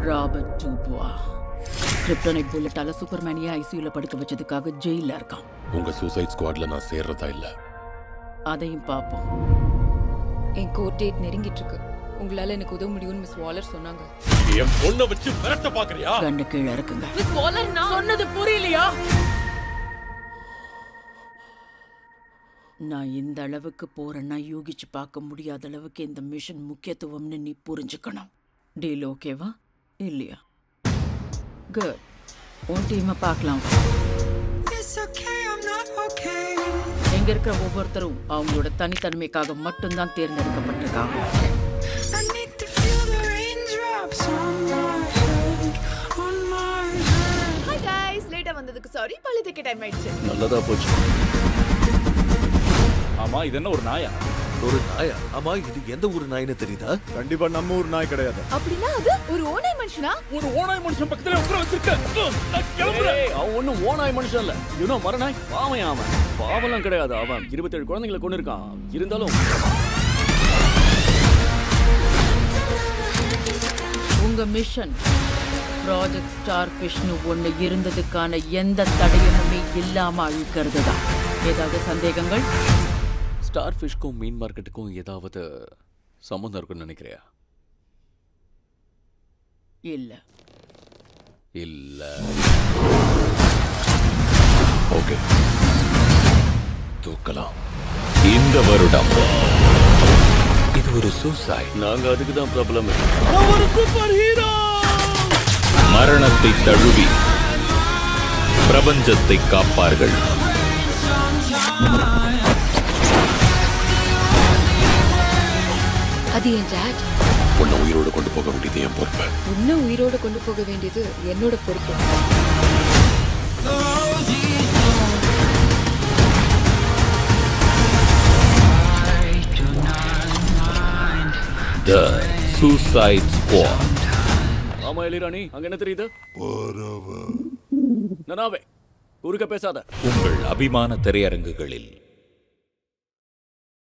Robert டூபுவா CryptoNight புல்லட்டால சூப்பர்மேனியை ஐசியூல படுக்க வச்சதுக்காக ஜெயில இருக்கான். உங்க சூசைட் ஸ்குவாட்ல நான் சேர்றதா இல்ல. அதையும் பாப்போம். என் கோர்ட் டேட் நெருங்கிட்டு இருக்கு. உங்களால எனக்கு உதவ முடியும்னு மிஸ் வாலர் சொன்னாங்க. என் பொண்ணை வச்சு மிரட்ட பாக்குறியா? கண்ணு கீழே இருக்குங்க. மிஸ் வாலர் நான் சொன்னது புரியலையா? நான் இந்த அளவுக்கு போறேன்னா யூகிச்சு பார்க்க முடியாத அளவுக்கு இந்த மிஷன் முக்கியத்துவம்னு நீ புரிஞ்சுக்கணும். டீல் ஓகேவா இல்லையா? குட். உன் டீமை பார்க்கலாம். எங்க இருக்கிற ஒவ்வொருத்தரும் அவங்களோட தனித்தன்மைக்காக மட்டும்தான் தேர்ந்தெடுக்கப்பட்டிருக்காங்க. ஹாய் गाइस, லேட்டா வந்ததுக்கு சாரி. பள்ளிக்கு டைம் ஆயிடுச்சு. நல்லதா போச்சு. ஆமா, இது என்ன ஒரு நாயா? ஒரு நாயா? ஆமா, இது எந்த ஊர் நாயின்னு தெரியுதா? கண்டிப்பா நம்ம ஊர் நாய் கிடையாது. அப்படின்னா அது ஒரு ஓநாய் மனுஷனா? ஒரு ஓநாய் மனுஷன் பக்கத்துல உட்கார வச்சிருக்க. நான் கிளம்புறேன். அவன் ஒண்ணும் ஓநாய் மனுஷன் இல்ல. யூனோ மரநாய். பாவம் அவன். பாவம்லாம் கிடையாது. அவன் 27 குழந்தைகளை கொண்டு இருக்கான். இருந்தாலும் உங்க மிஷன் ப்ராஜெக்ட் ஸ்டார் ஃபிஷ்னு ஒண்ணு இருந்ததுக்கான எந்த தடயமுமே இல்லாம அழிக்கிறது தான். ஏதாவது சந்தேகங்கள்? ஸ்டார் ஃபிஷ்க்கும் மீன் மார்க்கெட்டுக்கும் ஏதாவது சம்பந்தம் இருக்குன்னு நினைக்கிறியா? இல்ல. இல்ல. ஓகே, தூக்கலாம். இந்த வருடம் இது ஒரு சூசைட். நாங்க அதுக்கு தான் ப்ராப்ளம். ஒரு சூப்பர் ஹீரோ மரணத்தை தழுவி பிரபஞ்சத்தை காப்பார்கள். அது என் டாட். உன்னை உயிரோடு கொண்டு போக வேண்டியது என் பொறுப்பு. உன்னை உயிரோட கொண்டு போக வேண்டியது என்னோட பொறுப்பு. The Suicide Squad. ஆமா எலிராணி, அங்க என்ன தெரியுது? நனாவே குறுக்க பேசாத. உங்கள் அபிமான திரையரங்குகளில்